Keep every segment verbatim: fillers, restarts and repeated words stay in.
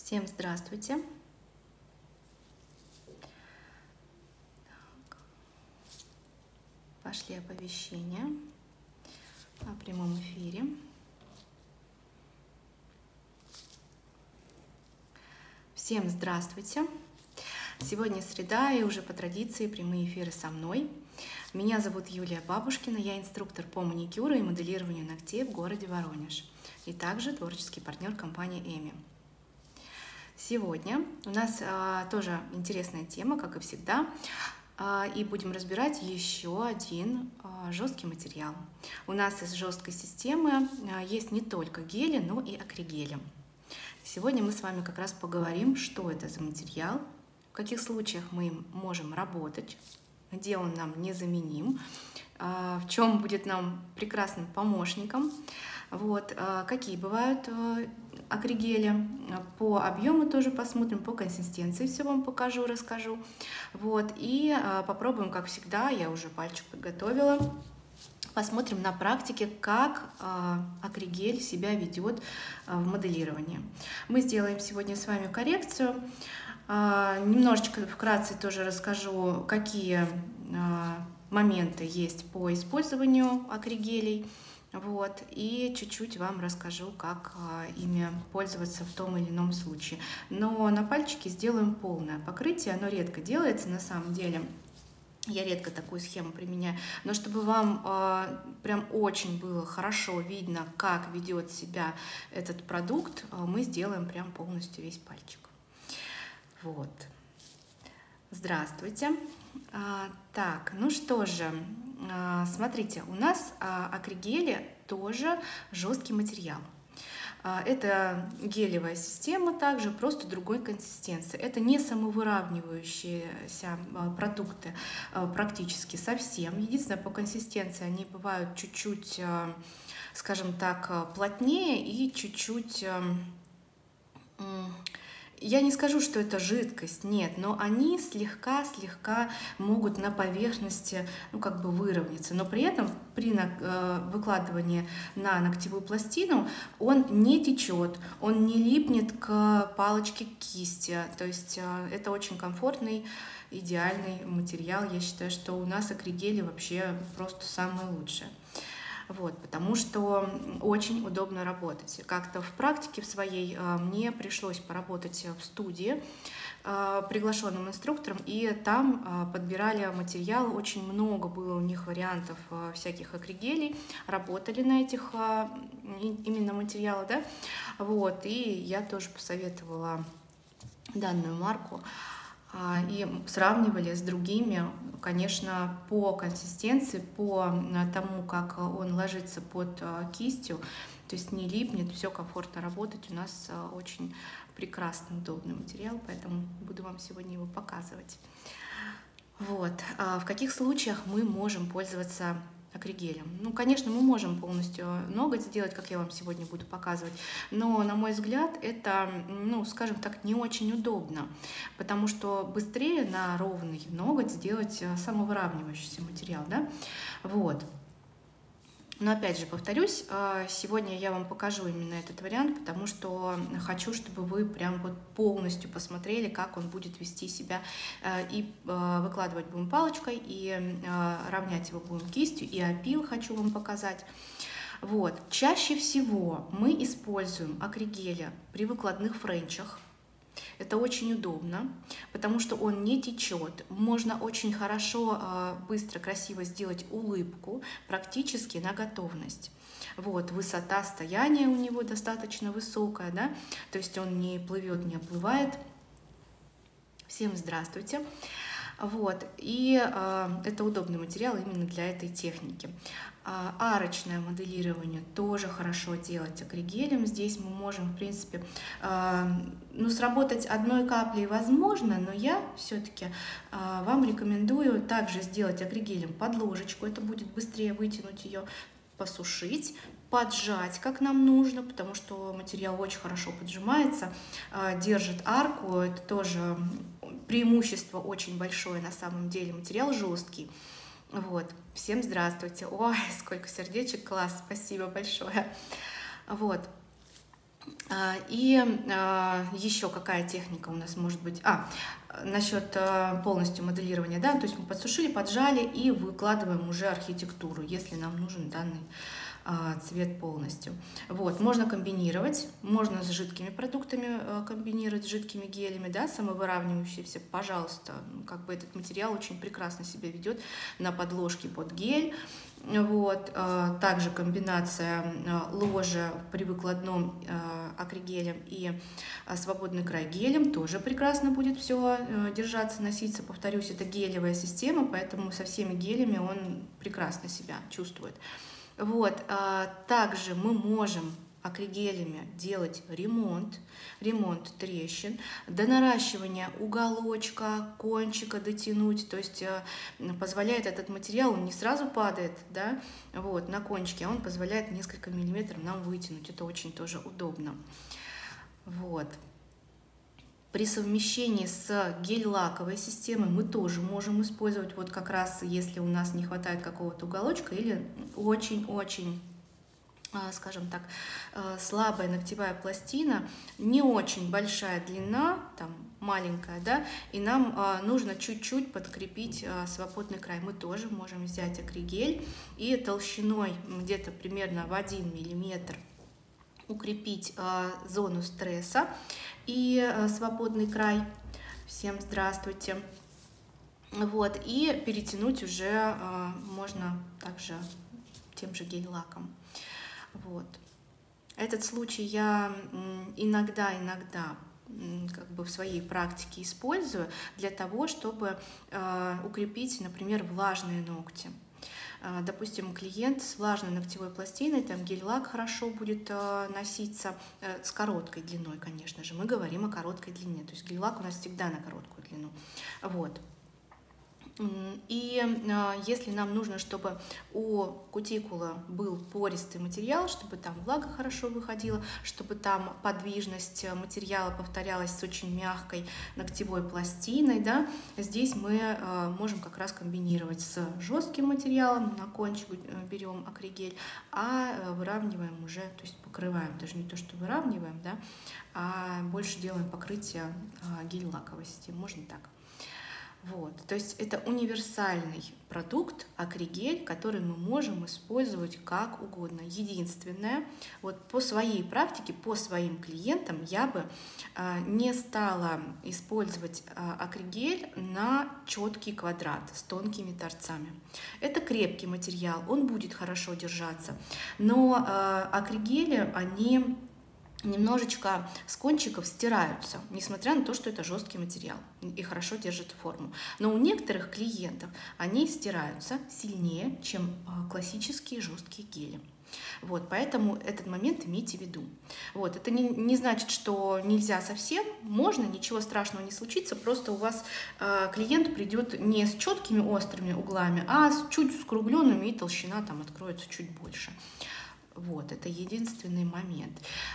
Всем здравствуйте! Так. Пошли оповещения о прямом эфире. Всем здравствуйте! Сегодня среда, и уже по традиции прямые эфиры со мной. Меня зовут Юлия Бабушкина, я инструктор по маникюру и моделированию ногтей в городе Воронеж, и также творческий партнер компании Эми. Сегодня у нас а, тоже интересная тема, как и всегда, а, и будем разбирать еще один а, жесткий материал. У нас из жесткой системы а, есть не только гели, но и акригели. Сегодня мы с вами как раз поговорим, что это за материал, в каких случаях мы им можем работать, где он нам незаменим, а, в чем будет нам прекрасным помощником. Вот, а, какие бывают акригели, по объему тоже посмотрим, по консистенции все вам покажу, расскажу. Вот, и а, попробуем, как всегда, я уже пальчик подготовила, посмотрим на практике, как а, акригель себя ведет а, в моделировании. Мы сделаем сегодня с вами коррекцию. А, немножечко вкратце тоже расскажу, какие а, моменты есть по использованию акригелей. Вот, и чуть-чуть вам расскажу, как а, ими пользоваться в том или ином случае. Но на пальчике сделаем полное покрытие, оно редко делается на самом деле. Я редко такую схему применяю, но чтобы вам э, прям очень было хорошо видно, как ведет себя этот продукт, э, мы сделаем прям полностью весь пальчик. Вот. Здравствуйте. А, так, ну что же, а, смотрите, у нас а, акригели тоже жесткий материал. Это гелевая система, также просто другой консистенции. Это не самовыравнивающиеся продукты практически совсем. Единственное, по консистенции они бывают чуть-чуть, скажем так, плотнее и чуть-чуть... Я не скажу, что это жидкость, нет, но они слегка-слегка могут на поверхности, ну, как бы выровняться, но при этом при выкладывании на ногтевую пластину он не течет, он не липнет к палочке кисти, то есть это очень комфортный, идеальный материал. Я считаю, что у нас акригели вообще просто самые лучшие. Вот, потому что очень удобно работать. Как-то в практике в своей мне пришлось поработать в студии приглашенным инструктором, и там подбирали материал, очень много было у них вариантов всяких акригелей, работали на этих именно материалах, да, вот, и я тоже посоветовала данную марку. И сравнивали с другими, конечно, по консистенции, по тому, как он ложится под кистью, то есть не липнет, все комфортно работать. У нас очень прекрасный, удобный материал, поэтому буду вам сегодня его показывать. Вот. В каких случаях мы можем пользоваться акригелем? Ну, конечно, мы можем полностью ноготь сделать, как я вам сегодня буду показывать, но, на мой взгляд, это, ну, скажем так, не очень удобно, потому что быстрее на ровный ноготь сделать самовыравнивающийся материал, да? Вот. Но опять же, повторюсь, сегодня я вам покажу именно этот вариант, потому что хочу, чтобы вы прям вот полностью посмотрели, как он будет вести себя. И выкладывать будем палочкой, и равнять его будем кистью, и опил хочу вам показать. Вот. Чаще всего мы используем акригели при выкладных френчах. Это очень удобно, потому что он не течет. Можно очень хорошо, быстро, красиво сделать улыбку практически на готовность. Вот, высота стояния у него достаточно высокая, да, то есть он не плывет, не оплывает. Всем здравствуйте. Вот, и э, это удобный материал именно для этой техники. А, арочное моделирование тоже хорошо делать акригелем. Здесь мы можем, в принципе, э, ну, сработать одной каплей возможно, но я все-таки э, вам рекомендую также сделать акригелем под ложечку. Это будет быстрее вытянуть ее, посушить, поджать, как нам нужно, потому что материал очень хорошо поджимается, э, держит арку. Это тоже преимущество очень большое на самом деле. Материал жесткий. Вот. Всем здравствуйте. Ой, сколько сердечек, класс, спасибо большое. Вот. И еще какая техника у нас может быть? А, насчет полностью моделирования, да, то есть мы подсушили, поджали и выкладываем уже архитектуру, если нам нужен данный цвет полностью. Вот, можно комбинировать, можно с жидкими продуктами комбинировать, с жидкими гелями, да, самовыравнивающиеся, пожалуйста, как бы этот материал очень прекрасно себя ведет на подложке под гель. Вот, также комбинация ложа при выкладном акригелем и свободный край гелем тоже прекрасно будет все держаться, носиться. Повторюсь, это гелевая система, поэтому со всеми гелями он прекрасно себя чувствует. Вот, также мы можем акригелями делать ремонт, ремонт трещин, до наращивания уголочка, кончика дотянуть, то есть позволяет этот материал, он не сразу падает, да, вот, на кончике, а он позволяет несколько миллиметров нам вытянуть, это очень тоже удобно. Вот. При совмещении с гель-лаковой системой мы тоже можем использовать, вот как раз если у нас не хватает какого-то уголочка или очень-очень, скажем так, слабая ногтевая пластина, не очень большая длина, там маленькая, да, и нам нужно чуть-чуть подкрепить свободный край. Мы тоже можем взять акригель и толщиной где-то примерно в один миллиметр укрепить э, зону стресса и э, свободный край. Всем здравствуйте. Вот, и перетянуть уже э, можно также тем же гель-лаком. Вот. Этот случай я иногда-иногда как бы в своей практике использую для того, чтобы э, укрепить, например, влажные ногти. Допустим, клиент с влажной ногтевой пластиной, там гель-лак хорошо будет э, носиться, э, с короткой длиной, конечно же. Мы говорим о короткой длине, то есть гель-лак у нас всегда на короткую длину. Вот. И э, если нам нужно, чтобы у кутикулы был пористый материал, чтобы там влага хорошо выходила, чтобы там подвижность материала повторялась с очень мягкой ногтевой пластиной, да, здесь мы э, можем как раз комбинировать с жестким материалом, на кончик берем акригель, а выравниваем уже, то есть покрываем, даже не то, что выравниваем, да, а больше делаем покрытие э, гель-лаковой системы, можно так. Вот, то есть это универсальный продукт, акригель, который мы можем использовать как угодно. Единственное, вот по своей практике, по своим клиентам я бы э, не стала использовать э, акригель на четкий квадрат с тонкими торцами. Это крепкий материал, он будет хорошо держаться, но э, акригели, они немножечко с кончиков стираются, несмотря на то, что это жесткий материал и хорошо держит форму. Но у некоторых клиентов они стираются сильнее, чем классические жесткие гели. Вот, поэтому этот момент имейте в виду. Вот, это не, не значит, что нельзя совсем, можно, ничего страшного не случится, просто у вас э, клиент придет не с четкими острыми углами, а с чуть скругленными, и толщина там откроется чуть больше. Вот, это единственный момент.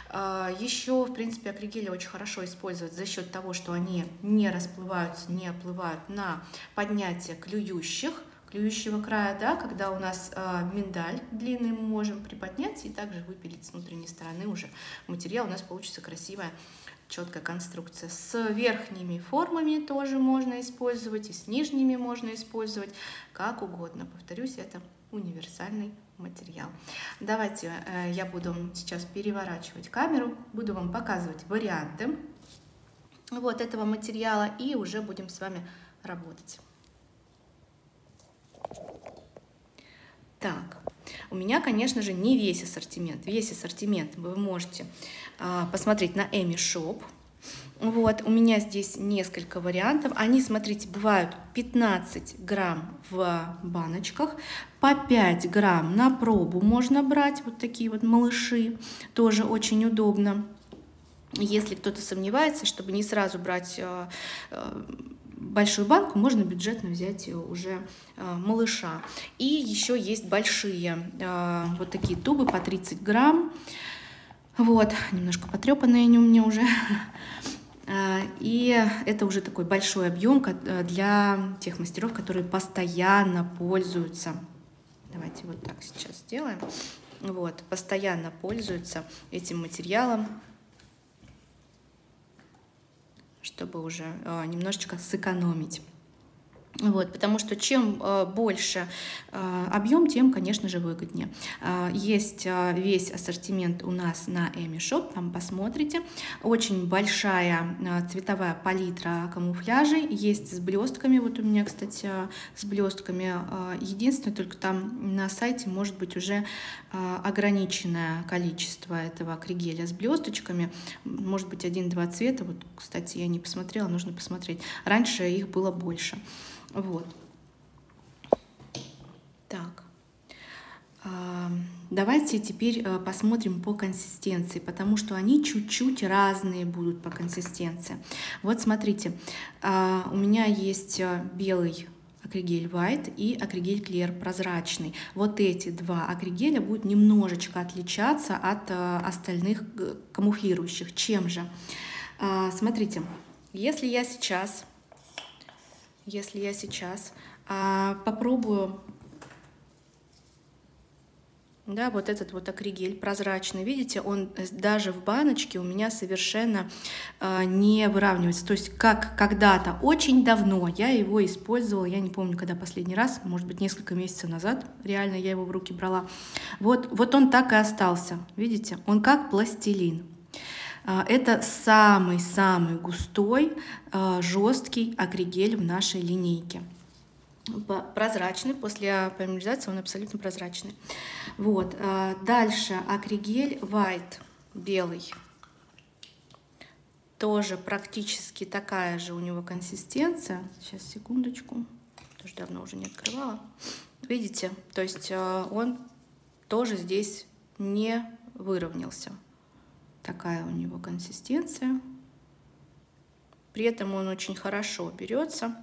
Еще, в принципе, акригели очень хорошо использовать за счет того, что они не расплываются, не оплывают на поднятие клюющих, клюющего края, да, когда у нас миндаль длинный мы можем приподнять и также выпилить с внутренней стороны уже материал, у нас получится красивая четкая конструкция. С верхними формами тоже можно использовать, и с нижними можно использовать, как угодно. Повторюсь, это универсальный материал. Давайте э, я буду сейчас переворачивать камеру, буду вам показывать варианты вот этого материала и уже будем с вами работать. Так, у меня, конечно же, не весь ассортимент. Весь ассортимент вы можете э, посмотреть на Эми Шоп. Вот, у меня здесь несколько вариантов. Они, смотрите, бывают пятнадцать грамм в баночках, по пять грамм на пробу можно брать. Вот такие вот малыши, тоже очень удобно. Если кто-то сомневается, чтобы не сразу брать э, э, большую банку, можно бюджетно взять уже э, малыша. И еще есть большие э, вот такие тубы по тридцать грамм. Вот, немножко потрепанные они у меня уже. И это уже такой большой объем для тех мастеров, которые постоянно пользуются. Давайте вот так сейчас сделаем. Вот, постоянно пользуются этим материалом. чтобы уже немножечко сэкономить. Вот, потому что чем э, больше э, объем, тем, конечно же, выгоднее. Э, есть э, весь ассортимент у нас на Эми Шоп, там посмотрите. Очень большая э, цветовая палитра камуфляжей, есть с блестками. Вот у меня, кстати, с блестками. Э, единственное, только там на сайте может быть уже э, ограниченное количество этого акригеля с блесточками. Может быть, один-два цвета. Вот, кстати, я не посмотрела, нужно посмотреть. Раньше их было больше. Вот. Так. Давайте теперь посмотрим по консистенции, потому что они чуть-чуть разные будут по консистенции. Вот смотрите, у меня есть белый акригель White и акригель Clear прозрачный. Вот эти два акригеля будут немножечко отличаться от остальных камуфлирующих. Чем же? Смотрите, если я сейчас... Если я сейчас а, попробую, да, вот этот вот акригель прозрачный, видите, он даже в баночке у меня совершенно а, не выравнивается. То есть как когда-то, очень давно я его использовала, я не помню, когда последний раз, может быть, несколько месяцев назад, реально я его в руки брала. Вот, вот он так и остался, видите, он как пластилин. Это самый-самый густой, жесткий акригель в нашей линейке. Прозрачный, после полимеризации он абсолютно прозрачный. Вот. Дальше акригель White, белый. Тоже практически такая же у него консистенция. Сейчас, секундочку, тоже давно уже не открывала. Видите, то есть он тоже здесь не выровнялся. Такая у него консистенция. При этом он очень хорошо берется.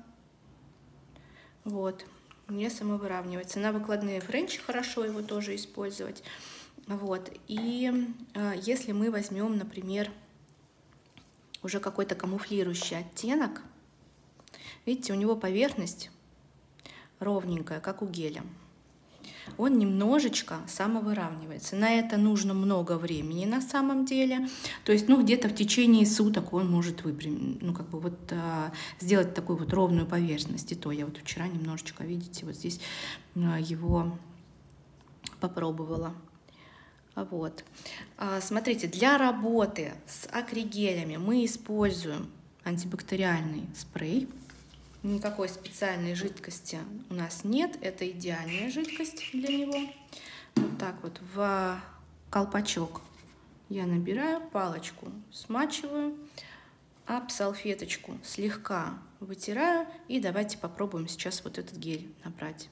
Вот. Не самовыравнивается. На выкладные френчи хорошо его тоже использовать. Вот. И э, если мы возьмем, например, уже какой-то камуфлирующий оттенок, видите, у него поверхность ровненькая, как у геля. Он немножечко самовыравнивается. На это нужно много времени на самом деле. То есть, ну, где-то в течение суток он может выпрямить, ну, как бы вот а, сделать такую вот ровную поверхность. И то я вот вчера немножечко, видите, вот здесь а, его попробовала. Вот. А, смотрите, для работы с акригелями мы используем антибактериальный спрей. Никакой специальной жидкости у нас нет. Это идеальная жидкость для него. Вот так вот в колпачок я набираю, палочку смачиваю, об салфеточку слегка вытираю. И давайте попробуем сейчас вот этот гель набрать.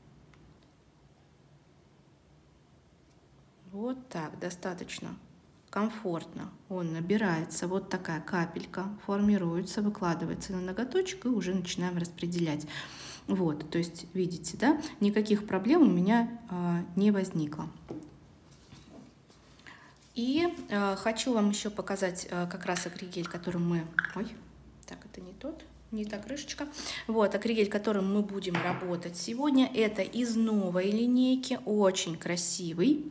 Вот так, достаточно комфортно он набирается, вот такая капелька формируется, выкладывается на ноготочек и уже начинаем распределять. Вот, то есть видите, да, никаких проблем у меня а, не возникло. И а, хочу вам еще показать а, как раз акригель, которым мы... Ой, так, это не тот, не та крышечка. Вот, акригель, которым мы будем работать сегодня, это из новой линейки, очень красивый.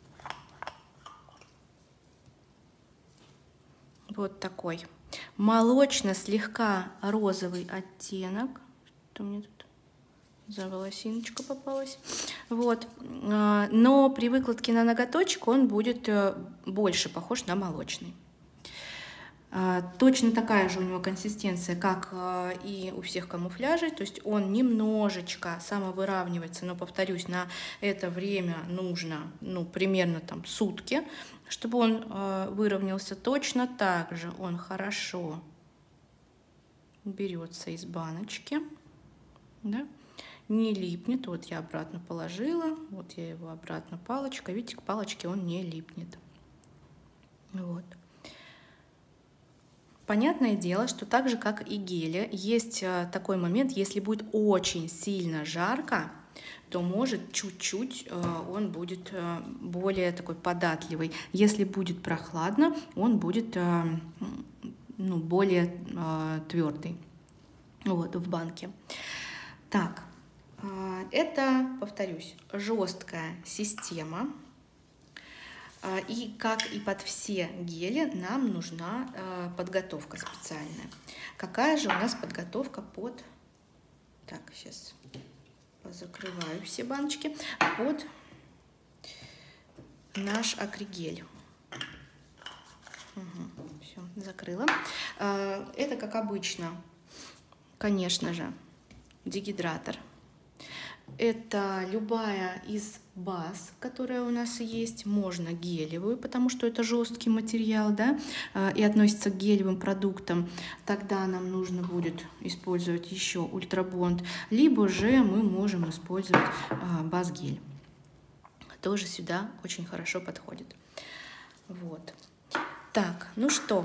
Вот такой молочно слегка розовый оттенок. Что мне тут за волосиночка попалась? Вот. Но при выкладке на ноготочек он будет больше похож на молочный. Точно такая же у него консистенция, как и у всех камуфляжей. То есть он немножечко самовыравнивается, но, повторюсь, на это время нужно ну, примерно там сутки, чтобы он э, выровнялся. Точно так же он хорошо берется из баночки, да? Не липнет. Вот я обратно положила, вот я его обратно палочкой. Видите, к палочке он не липнет. Вот. Понятное дело, что так же, как и гели, есть такой момент, если будет очень сильно жарко, то может чуть-чуть он будет более такой податливый. Если будет прохладно, он будет ну, более твердый вот, в банке. Так, это, повторюсь, жесткая система. И как и под все гели, нам нужна подготовка специальная. Какая же у нас подготовка под... Так, сейчас позакрываю все баночки. Под наш акригель. Угу, все, закрыла. Это, как обычно, конечно же, дегидратор. Это любая из баз, которая у нас есть, можно гелевую, потому что это жесткий материал, да, и относится к гелевым продуктам. Тогда нам нужно будет использовать еще ультрабонд, либо же мы можем использовать баз-гель. Тоже сюда очень хорошо подходит. Вот. Так, ну что,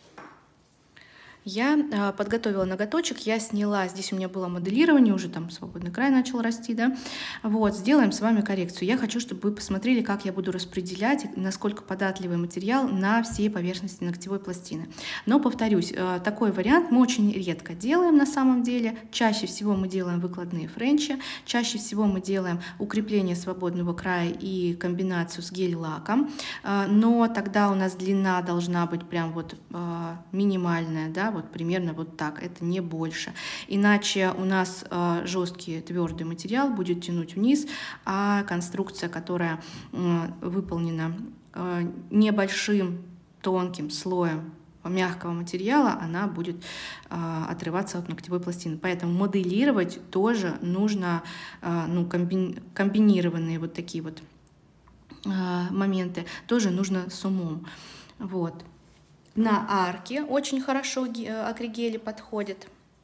я подготовила ноготочек, я сняла, здесь у меня было моделирование, уже там свободный край начал расти, да. Вот, сделаем с вами коррекцию. Я хочу, чтобы вы посмотрели, как я буду распределять, насколько податливый материал на всей поверхности ногтевой пластины. Но, повторюсь, такой вариант мы очень редко делаем на самом деле. Чаще всего мы делаем выкладные френчи, чаще всего мы делаем укрепление свободного края и комбинацию с гель-лаком. Но тогда у нас длина должна быть прям вот минимальная, да, вот примерно вот так, это не больше. Иначе у нас э, жесткий твердый материал будет тянуть вниз, а конструкция, которая э, выполнена э, небольшим тонким слоем мягкого материала, она будет э, отрываться от ногтевой пластины. Поэтому моделировать тоже нужно э, ну, комби комбинированные вот такие вот э, моменты, тоже нужно с умом. Вот. На арке очень хорошо акригели подходит.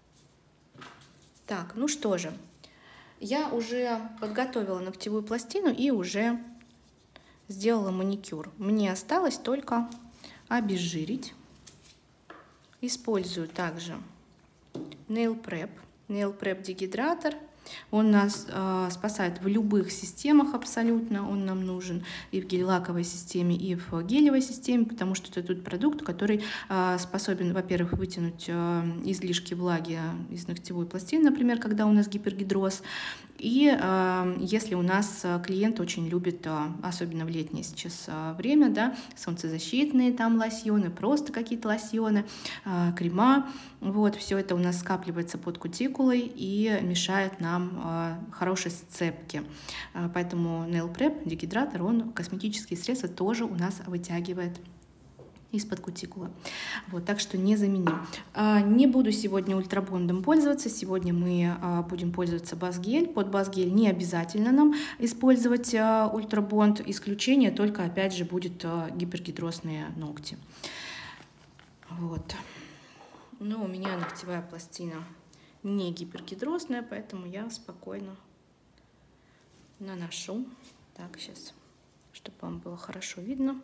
Так, ну что же, я уже подготовила ногтевую пластину и уже сделала маникюр. Мне осталось только обезжирить. Использую также Nail Prep, Nail Prep дегидратор. Он нас э, спасает в любых системах абсолютно, он нам нужен и в гель-лаковой системе, и в гелевой системе, потому что это тот продукт, который э, способен, во-первых, вытянуть э, излишки влаги из ногтевой пластины, например, когда у нас гипергидроз, и э, если у нас клиент очень любит, э, особенно в летнее сейчас э, время, да, солнцезащитные там лосьоны, просто какие-то лосьоны, э, крема, вот, все это у нас скапливается под кутикулой и мешает нам э, хорошей сцепки. Э, поэтому Nail Prep, дегидратор, он косметические средства тоже у нас вытягивает из-под кутикулы. Вот, так что не заменим. А, не буду сегодня ультрабондом пользоваться. Сегодня мы а, будем пользоваться баз-гель. Под баз-гель не обязательно нам использовать а, ультрабонд. Исключение только, опять же, будет а, гипергидрозные ногти. Вот. Но у меня ногтевая пластина не гипергидрозная, поэтому я спокойно наношу. Так, сейчас, чтобы вам было хорошо видно.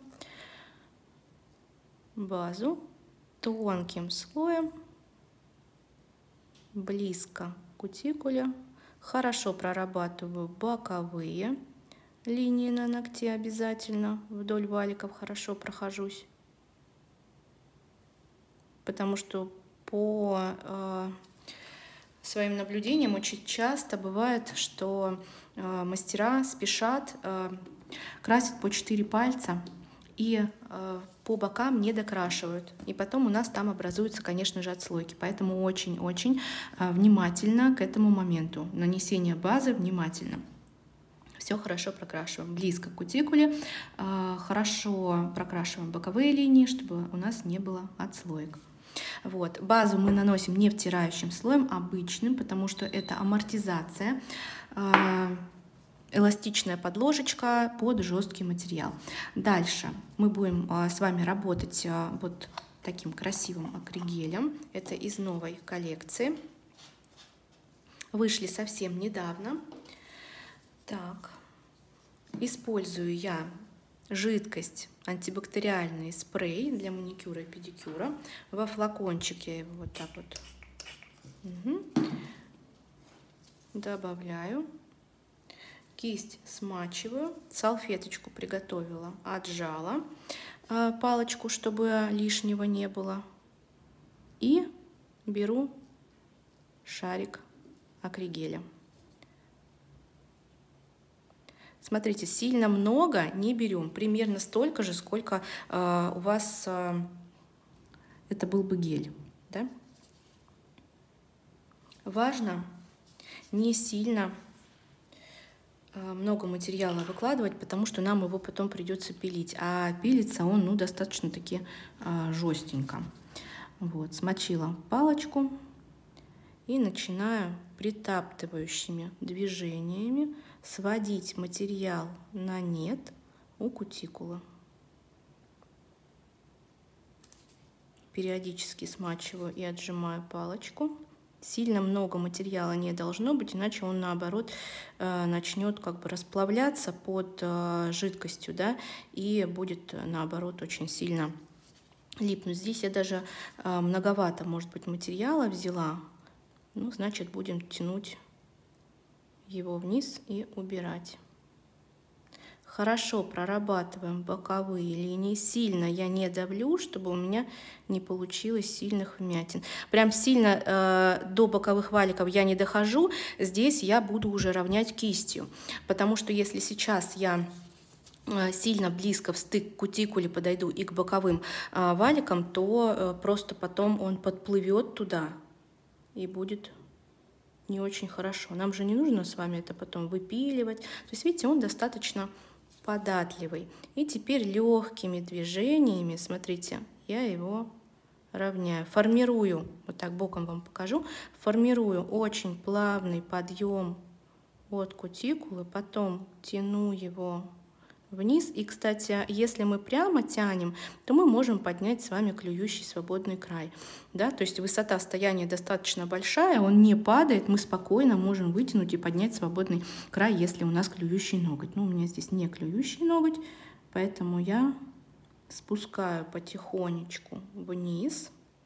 Базу тонким слоем близко к кутикуле. Хорошо прорабатываю боковые линии на ногте обязательно. Вдоль валиков хорошо прохожусь. Потому что по э, своим наблюдениям очень часто бывает, что э, мастера спешат, э, красят по четыре пальца и э, по бокам не докрашивают. И потом у нас там образуются, конечно же, отслойки. Поэтому очень-очень э, внимательно к этому моменту. Нанесение базы внимательно. Все хорошо прокрашиваем. Близко к кутикуле. Э, хорошо прокрашиваем боковые линии, чтобы у нас не было отслоек. Вот. Базу мы наносим не втирающим слоем, обычным, потому что это амортизация. Э, эластичная подложечка под жесткий материал. Дальше мы будем а, с вами работать а, вот таким красивым акригелем. Это из новой коллекции. Вышли совсем недавно. Так, использую я жидкость, антибактериальный спрей для маникюра и педикюра. Во флакончике я его вот так вот угу. добавляю. Кисть смачиваю, салфеточку приготовила, отжала э, палочку, чтобы лишнего не было. И беру шарик акригеля. Смотрите, сильно много не берем, примерно столько же, сколько э, у вас э, это был бы гель. Да? Важно не сильно э, много материала выкладывать, потому что нам его потом придется пилить. А пилится он ну, достаточно-таки э, жестенько. Вот, смочила палочку и начинаю притаптывающими движениями сводить материал на нет у кутикулы. Периодически смачиваю и отжимаю палочку. Сильно много материала не должно быть, иначе он наоборот начнет как бы расплавляться под жидкостью, да, и будет наоборот очень сильно липнуть. Здесь я даже многовато, может быть, материала взяла. Ну, значит, будем тянуть его вниз и убирать. Хорошо прорабатываем боковые линии. Сильно я не давлю, чтобы у меня не получилось сильных вмятин. Прям сильно э, до боковых валиков я не дохожу. Здесь я буду уже равнять кистью. Потому что если сейчас я сильно близко в стык к кутикуле подойду и к боковым э, валикам, то э, просто потом он подплывет туда. И будет не очень хорошо. Нам же не нужно с вами это потом выпиливать. То есть, видите, он достаточно податливый. И теперь легкими движениями, смотрите, я его равняю. Формирую, вот так боком вам покажу, формирую очень плавный подъем от кутикулы, потом тяну его вниз. И, кстати, если мы прямо тянем, то мы можем поднять с вами клюющий свободный край. Да? То есть высота стояния достаточно большая, он не падает, мы спокойно можем вытянуть и поднять свободный край, если у нас клюющий ноготь. Но у меня здесь не клюющий ноготь, поэтому я спускаю потихонечку вниз.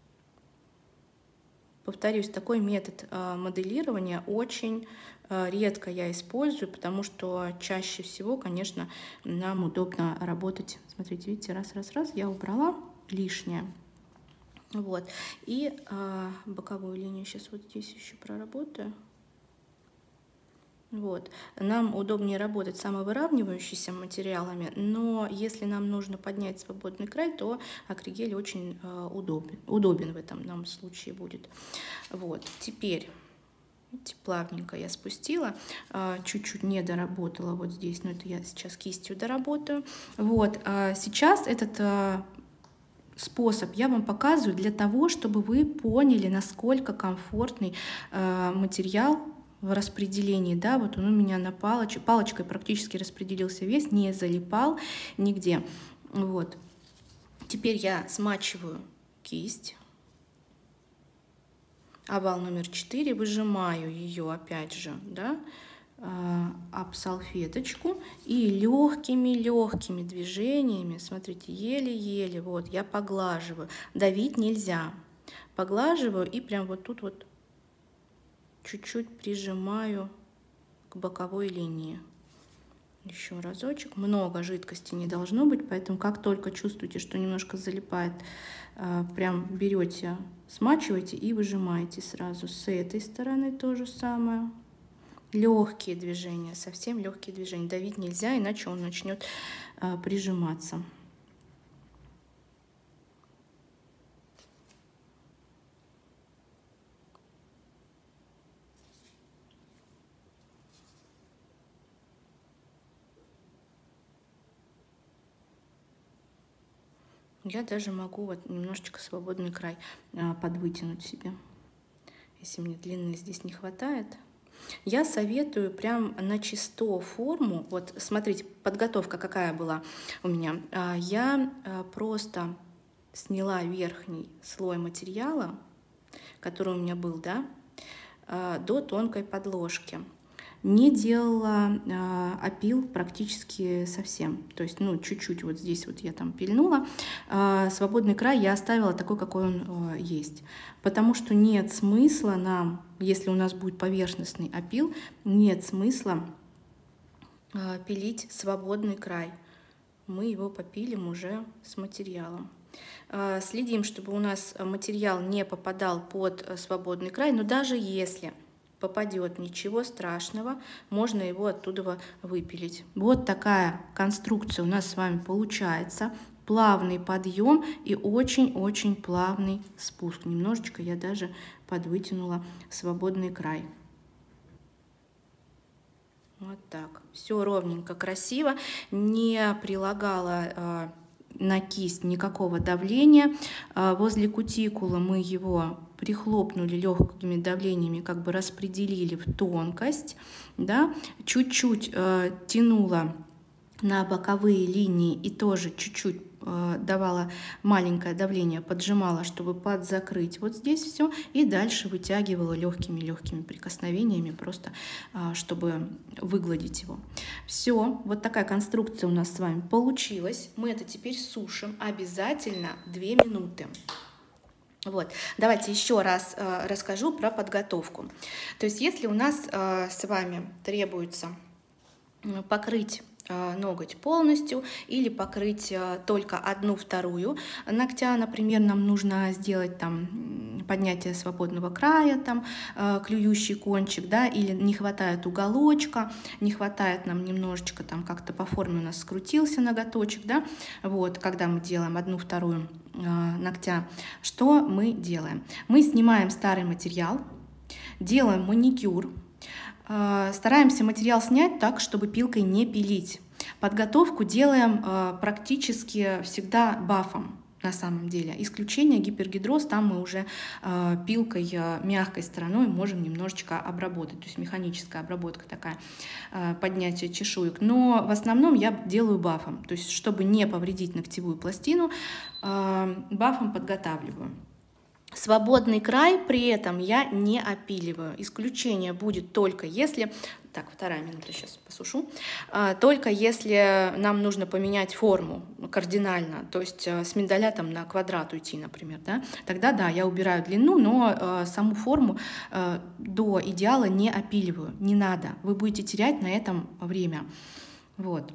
Повторюсь, такой метод моделирования очень редко я использую, потому что чаще всего, конечно, нам удобно работать. Смотрите, видите, раз, раз, раз, я убрала лишнее. Вот. И а, боковую линию сейчас вот здесь еще проработаю. Вот. Нам удобнее работать самовыравнивающимися материалами, но если нам нужно поднять свободный край, то акригель очень э, удобен, удобен в этом нам случае будет. Вот. Теперь, видите, плавненько я спустила, чуть-чуть э, не доработала вот здесь, но это я сейчас кистью доработаю. Вот. Э, сейчас этот э, способ я вам показываю для того, чтобы вы поняли, насколько комфортный э, материал в распределении, да, вот он у меня на палочке, палочкой практически распределился весь, не залипал нигде. Вот. Теперь я смачиваю кисть, овал номер четыре, выжимаю ее опять же, да, об салфеточку и легкими-легкими движениями, смотрите, еле-еле, вот, я поглаживаю, давить нельзя, поглаживаю и прям вот тут вот чуть-чуть прижимаю к боковой линии. Еще разочек. Много жидкости не должно быть, поэтому как только чувствуете, что немножко залипает, прям берете, смачиваете и выжимаете сразу. С этой стороны то же самое. Легкие движения, совсем легкие движения. Давить нельзя, иначе он начнет прижиматься. Я даже могу вот немножечко свободный край а, подвытянуть себе, если мне длины здесь не хватает. Я советую прям на чисто форму. Вот смотрите, подготовка какая была у меня. А, я а, просто сняла верхний слой материала, который у меня был, да, а, до тонкой подложки. Не делала э, опил практически совсем. То есть, ну, чуть-чуть вот здесь вот я там пильнула. Э, свободный край я оставила такой, какой он э, есть. Потому что нет смысла нам, если у нас будет поверхностный опил, нет смысла э, пилить свободный край. Мы его попилим уже с материалом. Э, следим, чтобы у нас материал не попадал под свободный край, но даже если попадет, ничего страшного, можно его оттуда выпилить. Вот такая конструкция у нас с вами получается. Плавный подъем и очень-очень плавный спуск. Немножечко я даже подвытянула свободный край. Вот так. Все ровненько, красиво. Не прилагала э, на кисть никакого давления. Э, возле кутикулы мы его прихлопнули легкими давлениями, как бы распределили в тонкость. Да? Чуть-чуть э, тянула на боковые линии и тоже чуть-чуть э, давала маленькое давление, поджимала, чтобы подзакрыть вот здесь все, и дальше вытягивала легкими-легкими прикосновениями, просто э, чтобы выгладить его. Все, вот такая конструкция у нас с вами получилась. Мы это теперь сушим обязательно две минуты. Вот. Давайте еще раз э, расскажу про подготовку. То есть если у нас э, с вами требуется покрыть ноготь полностью или покрыть только одну вторую ногтя, например, нам нужно сделать там поднятие свободного края, там клюющий кончик, да, или не хватает уголочка, не хватает нам немножечко там как-то по форме у нас скрутился ноготочек, да, вот, когда мы делаем одну вторую ногтя, что мы делаем? Мы снимаем старый материал, делаем маникюр. Стараемся материал снять так, чтобы пилкой не пилить. Подготовку делаем практически всегда бафом на самом деле. Исключение гипергидроз, там мы уже пилкой мягкой стороной можем немножечко обработать. То есть механическая обработка такая, поднятие чешуек. Но в основном я делаю бафом. То есть чтобы не повредить ногтевую пластину, бафом подготавливаю. Свободный край при этом я не опиливаю. Исключение будет только если... Так, вторая минута, сейчас посушу. Только если нам нужно поменять форму кардинально, то есть с миндаля там на квадрат уйти, например, да, тогда да, я убираю длину, но саму форму до идеала не опиливаю. Не надо. Вы будете терять на этом время. Вот.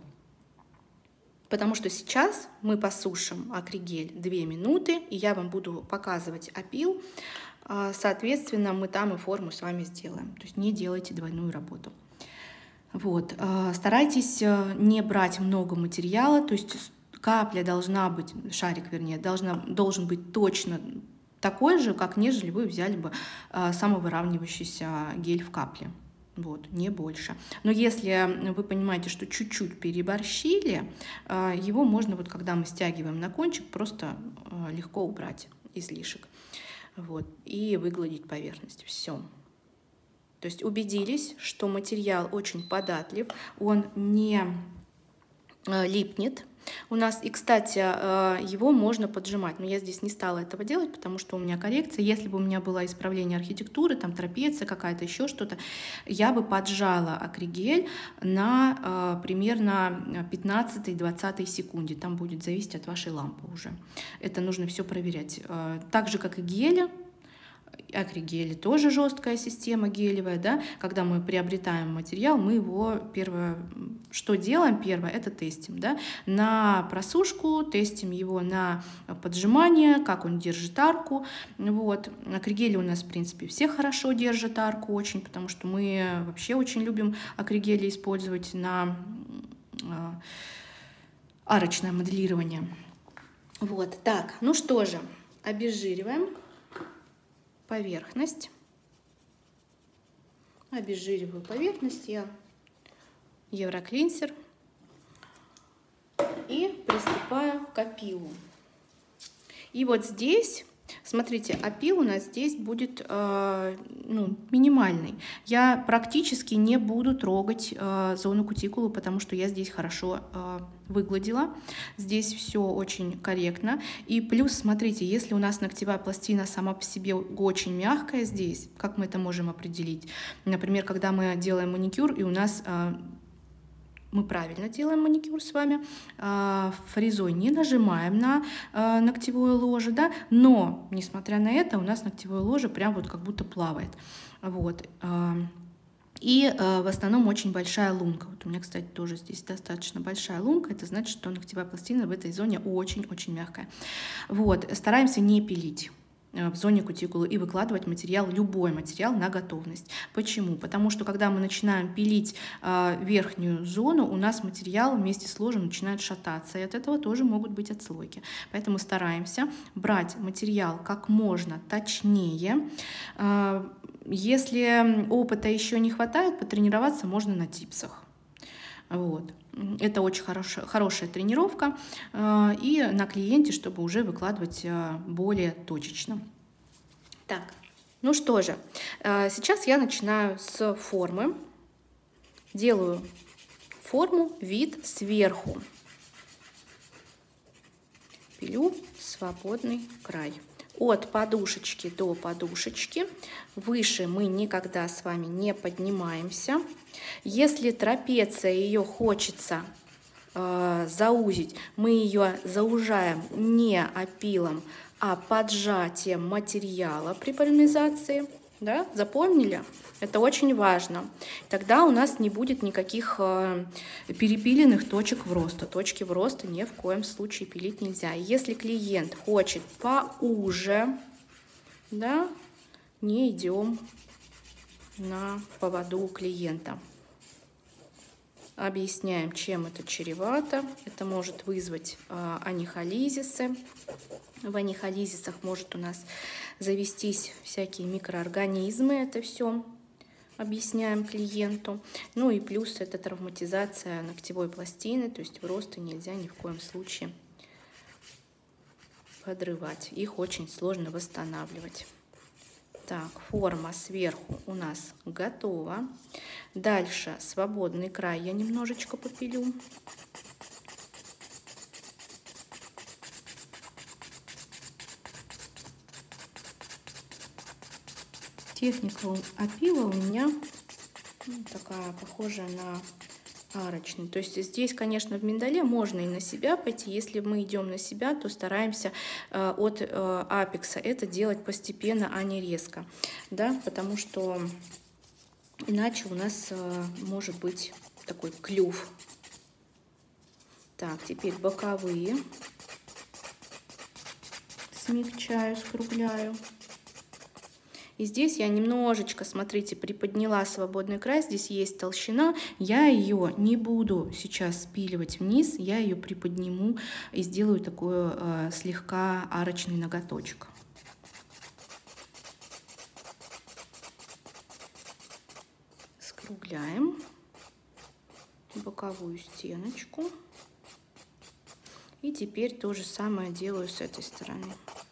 Потому что сейчас мы посушим акригель две минуты, и я вам буду показывать опил. Соответственно, мы там и форму с вами сделаем. То есть не делайте двойную работу. Вот. Старайтесь не брать много материала, то есть капля должна быть, шарик вернее, должна, должен быть точно такой же, как нежели вы взяли бы самовыравнивающийся гель в капле. Вот, не больше. Но если вы понимаете, что чуть-чуть переборщили, его можно, вот когда мы стягиваем на кончик, просто легко убрать излишек. Вот, и выгладить поверхность. Все. То есть убедились, что материал очень податлив, он не липнет у нас. И, кстати, его можно поджимать, но я здесь не стала этого делать, потому что у меня коррекция. Если бы у меня было исправление архитектуры, там трапеция какая-то, еще что-то, я бы поджала акригель на примерно пятнадцатой-двадцатой секунде. Там будет зависеть от вашей лампы уже. Это нужно все проверять. Так же, как и гели. Акригели тоже жесткая система гелевая, да, когда мы приобретаем материал, мы его первое, что делаем, первое, это тестим, да, на просушку, тестим его на поджимание, как он держит арку, вот, акригели у нас, в принципе, все хорошо держат арку очень, потому что мы вообще очень любим акригели использовать на арочное моделирование, вот, так, ну что же, обезжириваем поверхность. Обезжириваю поверхность я евроклинсер и приступаю к опилу. И вот здесь, смотрите, опил у нас здесь будет э, ну, минимальный. Я практически не буду трогать э, зону кутикулы, потому что я здесь хорошо э, выгладила. Здесь все очень корректно. И плюс, смотрите, если у нас ногтевая пластина сама по себе очень мягкая здесь, как мы это можем определить? Например, когда мы делаем маникюр, и у нас... Э, мы правильно делаем маникюр с вами, фрезой не нажимаем на ногтевое ложе, да, но, несмотря на это, у нас ногтевое ложе прям вот как будто плавает. Вот. И в основном очень большая лунка. Вот у меня, кстати, тоже здесь достаточно большая лунка. Это значит, что ногтевая пластина в этой зоне очень-очень мягкая. Вот. Стараемся не пилить. в зоне кутикулы и выкладывать материал, любой материал на готовность. Почему? Потому что когда мы начинаем пилить э, верхнюю зону, у нас материал вместе с ложем начинает шататься, и от этого тоже могут быть отслойки. Поэтому стараемся брать материал как можно точнее. Э, если опыта еще не хватает, потренироваться можно на типсах. Вот. Это очень хорошая, хорошая тренировка э, и на клиенте, чтобы уже выкладывать э, более точечно. Так, ну что же, э, сейчас я начинаю с формы. Делаю форму, вид сверху. Пилю свободный край. От подушечки до подушечки. Выше мы никогда с вами не поднимаемся. Если трапеция, ее хочется э, заузить, мы ее заужаем не опилом, а поджатием материала при полимеризации. Да? Запомнили? Это очень важно. Тогда у нас не будет никаких э, перепиленных точек в роста. Точки в роста ни в коем случае пилить нельзя. Если клиент хочет поуже, да, не идем на поводу у клиента. Объясняем, чем это чревато. Это может вызвать э, анихолизисы. В анихолизисах может у нас завестись всякие микроорганизмы. Это все объясняем клиенту. Ну и плюс это травматизация ногтевой пластины, то есть вросты нельзя ни в коем случае подрывать. Их очень сложно восстанавливать. Так, форма сверху у нас готова. Дальше свободный край я немножечко попилю. Техника опила у меня ну, такая похожая на арочный. То есть здесь, конечно, в миндале можно и на себя пойти. Если мы идем на себя, то стараемся э, от э, апекса это делать постепенно, а не резко. Да? Потому что иначе у нас э, может быть такой клюв. Так, теперь боковые. Смягчаю, скругляю. И здесь я немножечко, смотрите, приподняла свободный край, здесь есть толщина, я ее не буду сейчас спиливать вниз, я ее приподниму и сделаю такой э, слегка арочный ноготочек. Скругляем боковую стеночку. И теперь то же самое делаю с этой стороны.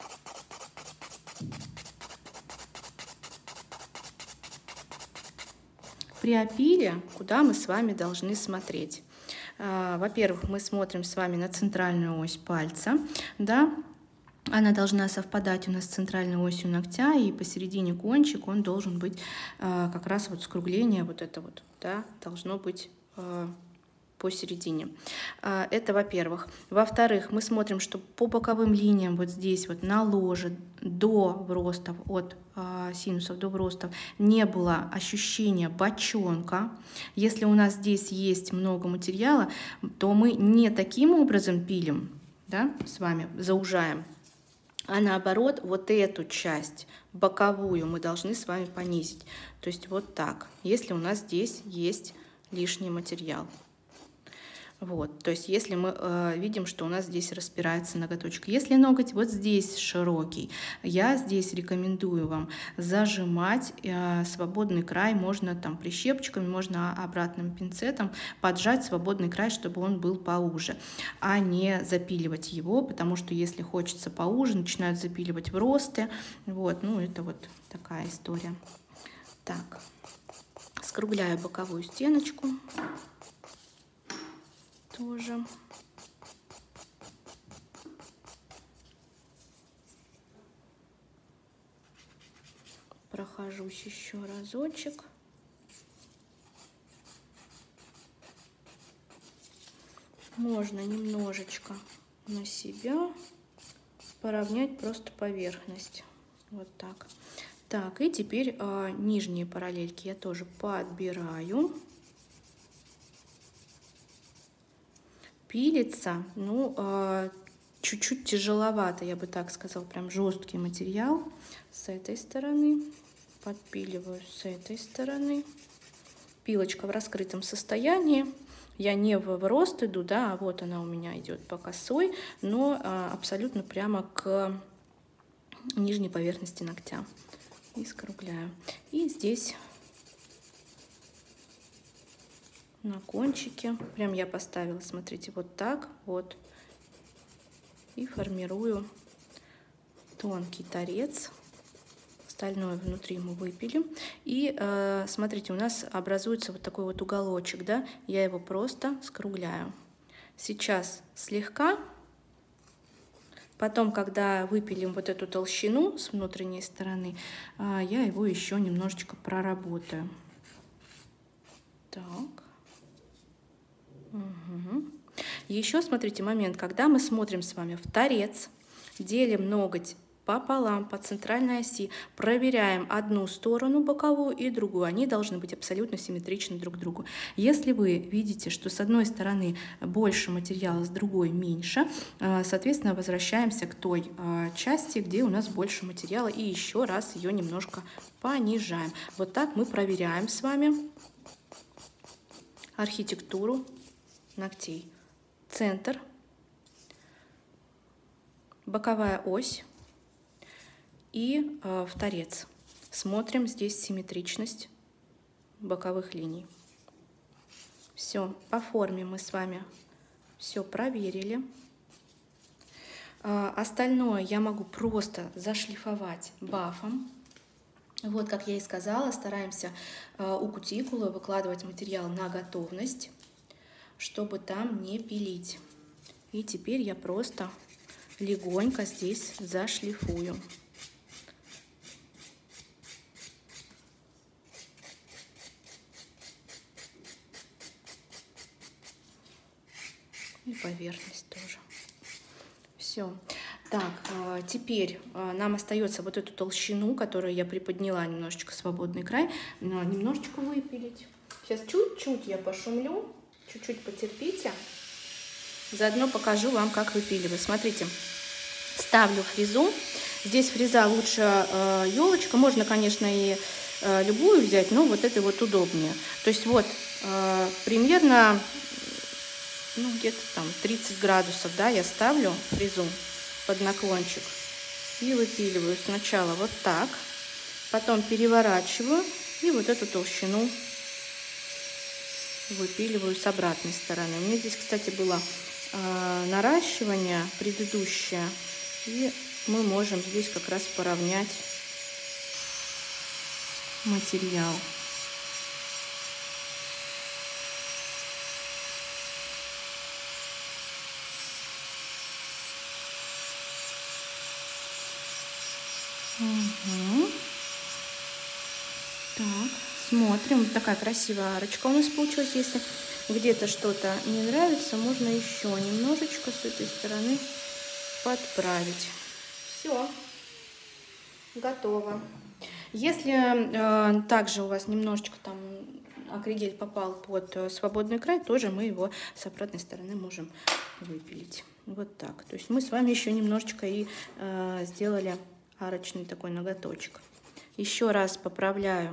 При опиле куда мы с вами должны смотреть? Во-первых, мы смотрим с вами на центральную ось пальца, да, она должна совпадать у нас с центральной осью ногтя, и посередине кончик он должен быть как раз вот скругление, вот это вот, да, должно быть посередине. Это во-первых. Во-вторых, мы смотрим, что по боковым линиям вот здесь вот на ложе до вростов, от э, синусов до вростов не было ощущения бочонка. Если у нас здесь есть много материала, то мы не таким образом пилим, да, с вами заужаем, а наоборот вот эту часть боковую мы должны с вами понизить. То есть вот так, если у нас здесь есть лишний материал. Вот, то есть если мы э, видим, что у нас здесь распирается ноготочек. Если ноготь вот здесь широкий, я здесь рекомендую вам зажимать э, свободный край, можно там прищепочками, можно обратным пинцетом поджать свободный край, чтобы он был поуже, а не запиливать его, потому что если хочется поуже, начинают запиливать вросты. Вот, ну это вот такая история. Так, скругляю боковую стеночку. Тоже. Прохожусь еще разочек. Можно немножечко на себя поравнять просто поверхность. Вот так. Так, и теперь э, нижние параллельки я тоже подбираю. Пилится, ну, чуть-чуть тяжеловато, я бы так сказала, прям жесткий материал. С этой стороны подпиливаю, с этой стороны. Пилочка в раскрытом состоянии. Я не в рост иду, да, а вот она у меня идет по косой, но а, абсолютно прямо к нижней поверхности ногтя. И скругляю. И здесь на кончике, прям я поставила, смотрите, вот так вот. И формирую тонкий торец. Остальное внутри мы выпилим. И э, смотрите, у нас образуется вот такой вот уголочек, да? Я его просто скругляю. Сейчас слегка. Потом, когда выпилим вот эту толщину с внутренней стороны, э, я его еще немножечко проработаю. Так. Угу. Еще смотрите момент, когда мы смотрим с вами в торец, делим ноготь пополам по центральной оси, проверяем одну сторону боковую и другую. Они должны быть абсолютно симметричны друг к другу. Если вы видите, что с одной стороны больше материала, с другой меньше, соответственно, возвращаемся к той части, где у нас больше материала, и еще раз ее немножко понижаем. Вот так мы проверяем с вами архитектуру ногтей. Центр, боковая ось и э, в торец. Смотрим здесь симметричность боковых линий. Все, по форме мы с вами все проверили. Э, остальное я могу просто зашлифовать бафом. Вот, как я и сказала, стараемся э, у кутикулы выкладывать материал на готовность, чтобы там не пилить. И теперь я просто легонько здесь зашлифую. И поверхность тоже. Все. Так, теперь нам остается вот эту толщину, которую я приподняла немножечко свободный край, немножечко выпилить. Сейчас чуть-чуть я пошумлю, чуть-чуть потерпите. Заодно покажу вам, как выпиливать. Смотрите, ставлю фрезу. Здесь фреза лучше э, елочка. Можно, конечно, и э, любую взять, но вот это вот удобнее. То есть вот э, примерно ну, где-то там тридцать градусов, да, я ставлю фрезу под наклончик и выпиливаю сначала вот так, потом переворачиваю и вот эту толщину выпиливаю с обратной стороны. У меня здесь, кстати, было э, наращивание предыдущее, и мы можем здесь как раз поравнять материал. Угу. Так, смотрим. Вот такая красивая арочка у нас получилась. Если где-то что-то не нравится, можно еще немножечко с этой стороны подправить. Все, готово. Если э, также у вас немножечко там акригель попал под э, свободный край, тоже мы его с обратной стороны можем выпилить. Вот так. То есть мы с вами еще немножечко и э, сделали арочный такой ноготочек. Еще раз поправляю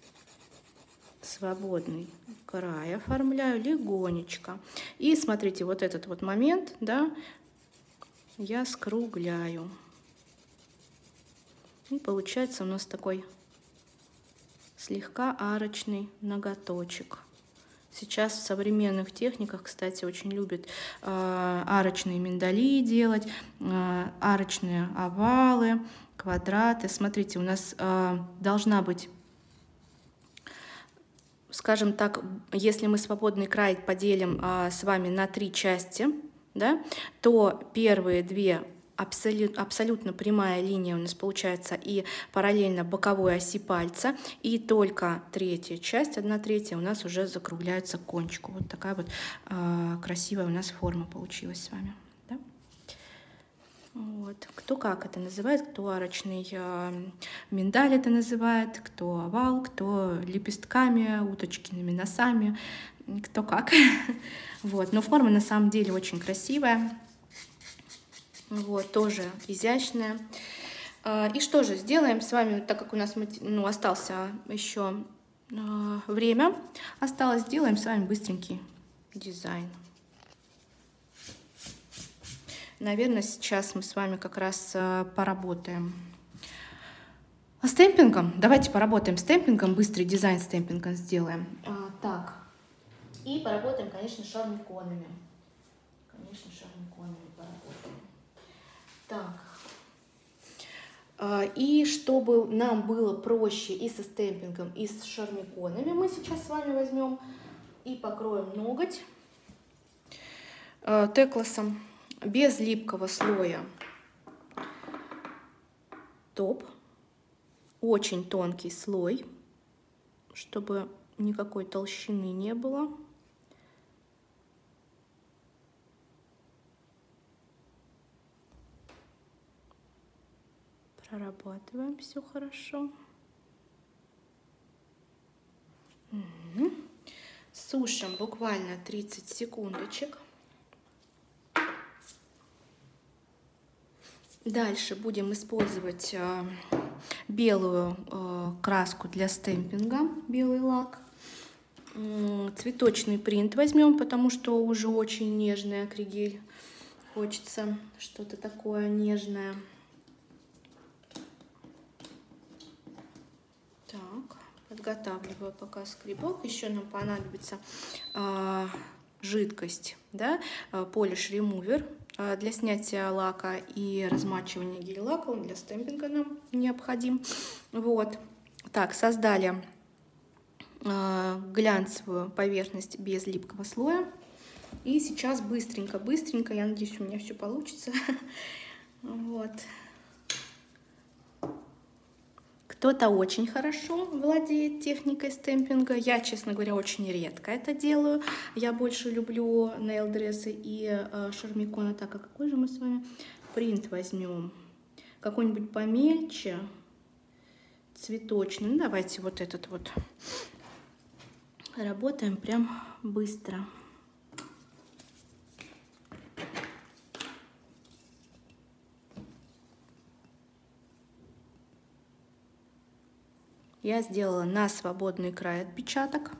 свободный край, оформляю легонечко. И смотрите, вот этот вот момент, да, я скругляю. И получается у нас такой слегка арочный ноготочек. Сейчас в современных техниках, кстати, очень любят э, арочные миндали делать, э, арочные овалы, квадраты. Смотрите, у нас э, должна быть, скажем так, если мы свободный край поделим э, с вами на три части, да, то первые две абсолютно, абсолютно прямая линия у нас получается и параллельно боковой оси пальца, и только третья часть, одна третья, у нас уже закругляется к кончику. Вот такая вот э, красивая у нас форма получилась с вами. Да? Вот. Кто как это называет, кто арочный э, миндаль это называет, кто овал, кто лепестками, уточкиными носами, кто как. Вот. Но форма на самом деле очень красивая. Вот, тоже изящная. И что же, сделаем с вами, так как у нас ну, остался еще время, осталось, сделаем с вами быстренький дизайн. Наверное, сейчас мы с вами как раз поработаем с темпингом. Давайте поработаем с темпингом, быстрый дизайн с темпингом сделаем. А, так, и поработаем, конечно, шармиконами. Конечно, шармиконами поработаем. Так. И чтобы нам было проще и со стемпингом, и с шармиконами, мы сейчас с вами возьмем и покроем ноготь текласом без липкого слоя. Топ. Очень тонкий слой, чтобы никакой толщины не было. Прорабатываем все хорошо. Угу. Сушим буквально тридцать секундочек. Дальше будем использовать э, белую э, краску для стемпинга, белый лак. Э, цветочный принт возьмем, потому что уже очень нежный акригель. Хочется что-то такое нежное. Подготавливаю пока скребок. Еще нам понадобится э, жидкость, да, Polish Remover э, для снятия лака и размачивания гель-лака. Он для стемпинга нам необходим. Вот. Так, создали э, глянцевую поверхность без липкого слоя. И сейчас быстренько-быстренько, я надеюсь, у меня все получится. Вот. Кто-то очень хорошо владеет техникой стемпинга. Я, честно говоря, очень редко это делаю. Я больше люблю нейл-дрессы и э, шармиконы. Так, а какой же мы с вами принт возьмем? Какой-нибудь помельче, цветочный. Ну, давайте вот этот вот. Работаем прям быстро. Я сделала на свободный край отпечаток.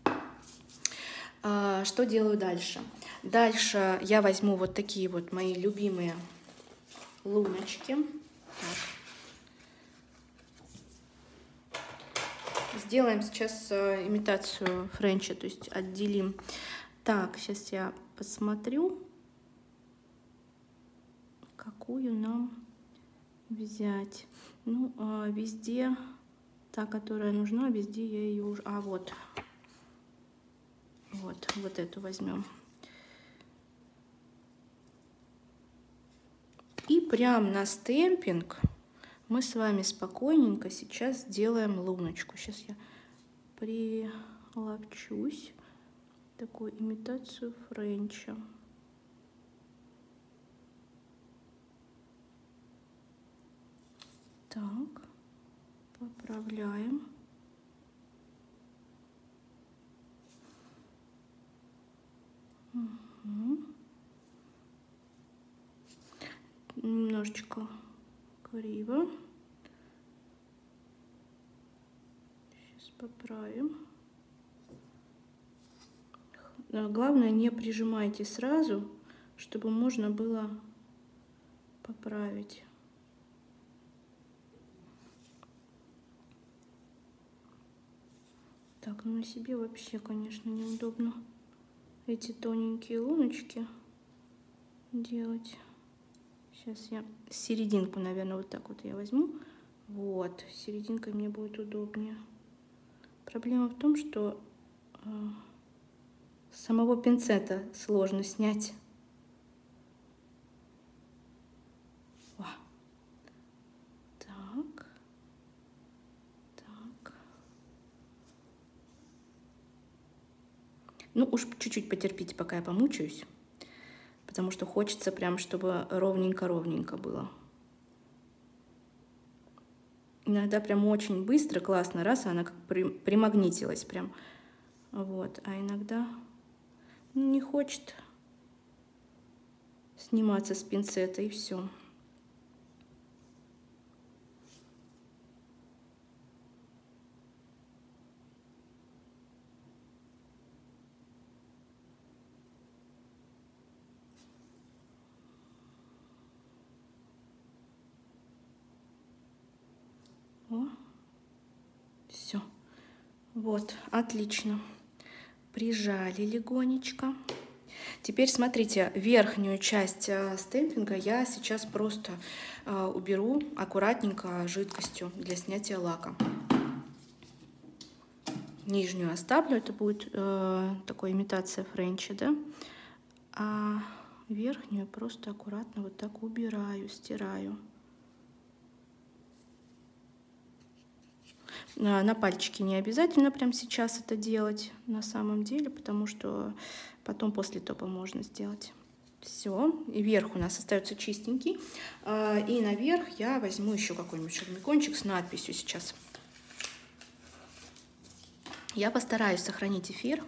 Что делаю дальше? Дальше я возьму вот такие вот мои любимые луночки. Так. Сделаем сейчас имитацию френча, то есть отделим. Так, сейчас я посмотрю, какую нам взять. Ну, везде... Та, которая нужна, везде я ее уже... А, вот. Вот, вот эту возьмем. И прям на стемпинг мы с вами спокойненько сейчас сделаем луночку. Сейчас я приловчусь. Такую имитацию френча. Так. Поправляем. Угу. Немножечко криво. Сейчас поправим. Главное, не прижимайте сразу, чтобы можно было поправить. Так, ну на себе вообще, конечно, неудобно эти тоненькие луночки делать. Сейчас я серединку, наверное, вот так вот я возьму. Вот, серединкой мне будет удобнее. Проблема в том, что э, с самого пинцета сложно снять. О. Так. Так. Ну, уж чуть-чуть потерпите, пока я помучаюсь. Потому что хочется прям, чтобы ровненько-ровненько было. Иногда прям очень быстро, классно, раз, она как примагнитилась прям. Вот, а иногда не хочет сниматься с пинцета, и все. О, все. Вот, отлично. Прижали легонечко. Теперь смотрите, верхнюю часть стемпинга я сейчас просто уберу аккуратненько жидкостью для снятия лака. Нижнюю оставлю, это будет э, такая имитация френча, да? А верхнюю просто аккуратно вот так убираю, стираю. На пальчике не обязательно прямо сейчас это делать на самом деле, потому что потом после топа можно сделать. Все, и верх у нас остается чистенький. И наверх я возьму еще какой-нибудь шармикончик с надписью сейчас. Я постараюсь сохранить эфир.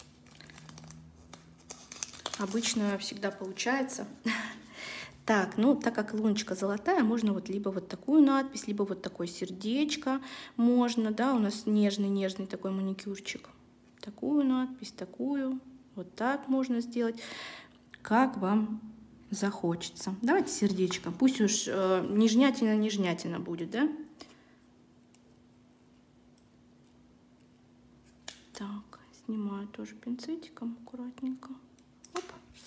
Обычно всегда получается. Так, ну, так как луночка золотая, можно вот либо вот такую надпись, либо вот такое сердечко можно, да, у нас нежный-нежный такой маникюрчик. Такую надпись, такую, вот так можно сделать, как вам захочется. Давайте сердечко, пусть уж э, нежнятина-нежнятина будет, да? Так, снимаю тоже пинцетиком аккуратненько. Оп.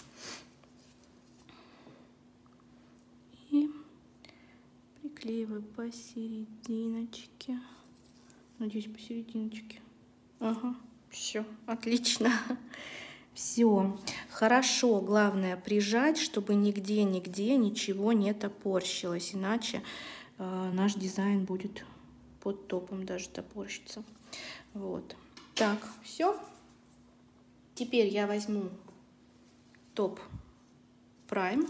И приклеиваю посерединочке. Надеюсь, посерединочке. Ага, все, отлично. Все, хорошо, главное прижать, чтобы нигде-нигде ничего не топорщилось, иначе э, наш дизайн будет под топом даже топорщиться. Вот, так, все. Теперь я возьму топ Prime.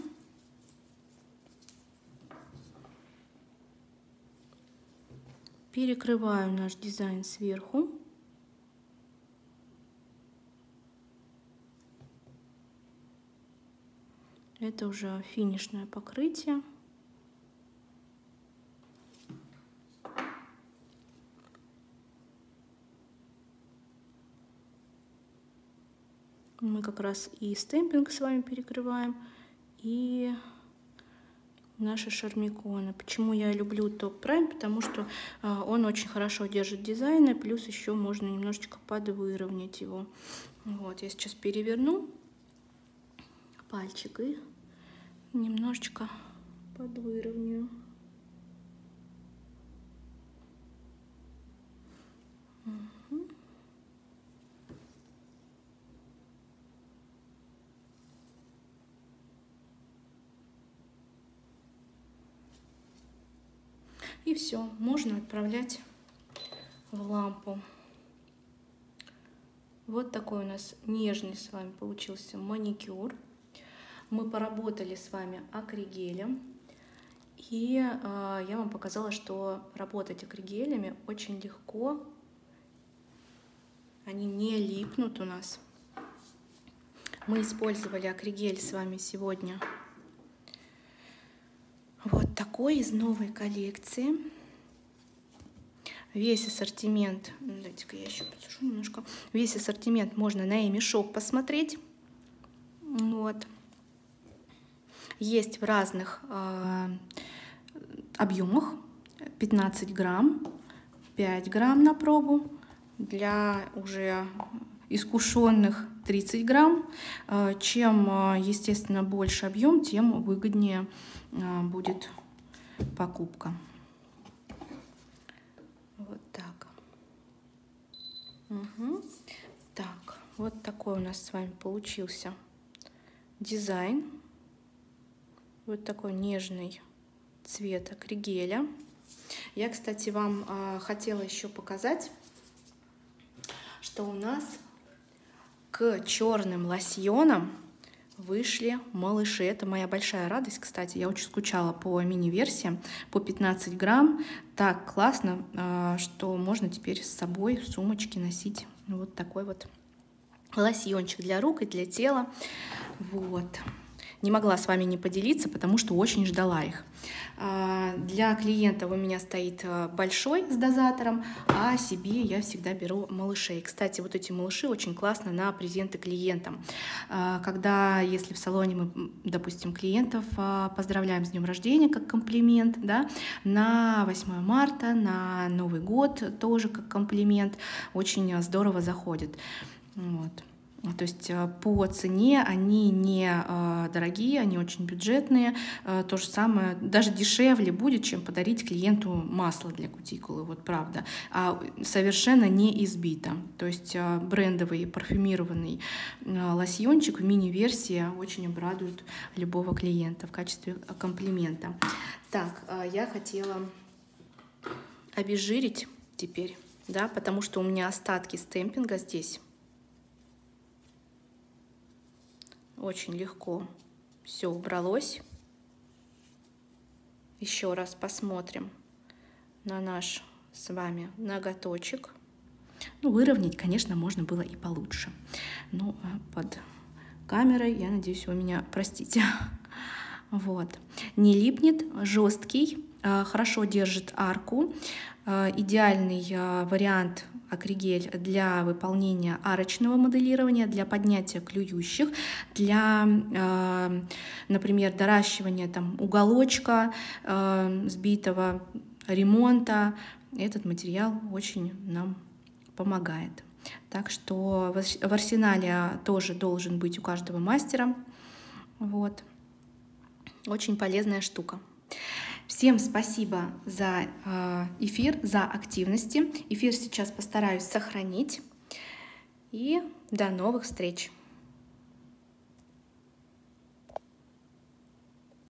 Перекрываю наш дизайн сверху. Это уже финишное покрытие. Мы как раз и стемпинг с вами перекрываем, и наши шармиконы. Почему я люблю топ Prime? Потому что а, он очень хорошо держит дизайны, плюс еще можно немножечко подвыровнять его. Вот, я сейчас переверну пальчик и немножечко подвыровняю. Угу. И все, можно отправлять в лампу. Вот такой у нас нежный с вами получился маникюр. Мы поработали с вами акригелем. И э, я вам показала, что работать акригелями очень легко. Они не липнут у нас. Мы использовали акригель с вами сегодня. Вот такой из новой коллекции. Весь ассортимент, дайте-ка я еще подсушу немножко. Весь ассортимент можно на Эми Шоп посмотреть. Вот. Есть в разных э, объемах. пятнадцать грамм, пять грамм на пробу. Для уже искушенных тридцать грамм. Чем, естественно, больше объем, тем выгоднее будет покупка. Вот так. Угу. Так, вот такой у нас с вами получился дизайн. Вот такой нежный цвет акригеля. Я, кстати, вам э, хотела еще показать, что у нас к черным лосьонам вышли малыши. Это моя большая радость, кстати. Я очень скучала по мини-версиям, по пятнадцать грамм. Так классно, э, что можно теперь с собой в сумочке носить вот такой вот лосьончик для рук и для тела. Вот. не могла с вами не поделиться, потому что очень ждала их. Для клиентов у меня стоит большой с дозатором, а себе я всегда беру малышей. Кстати, вот эти малыши очень классно на презенты клиентам. Когда, если в салоне мы, допустим, клиентов поздравляем с днем рождения как комплимент, да, на восьмое марта, на Новый год тоже как комплимент, очень здорово заходит. Вот. То есть по цене они не дорогие, они очень бюджетные. То же самое, даже дешевле будет, чем подарить клиенту масло для кутикулы, вот правда. А совершенно не избито. То есть брендовый парфюмированный лосьончик в мини-версии очень обрадует любого клиента в качестве комплимента. Так, я хотела обезжирить теперь, да, потому что у меня остатки стемпинга здесь. Очень легко все убралось. Еще раз посмотрим на наш с вами ноготочек. Ну, выровнять, конечно, можно было и получше. Но под камерой, я надеюсь, вы меня простите. Вот. Не липнет, жесткий, хорошо держит арку. Идеальный вариант акригель для выполнения арочного моделирования, для поднятия клюющих, для, например, доращивания там, уголочка сбитого, ремонта. Этот материал очень нам помогает. Так что в арсенале тоже должен быть у каждого мастера. Вот. Очень полезная штука. Всем спасибо за эфир, за активности. Эфир сейчас постараюсь сохранить. И до новых встреч!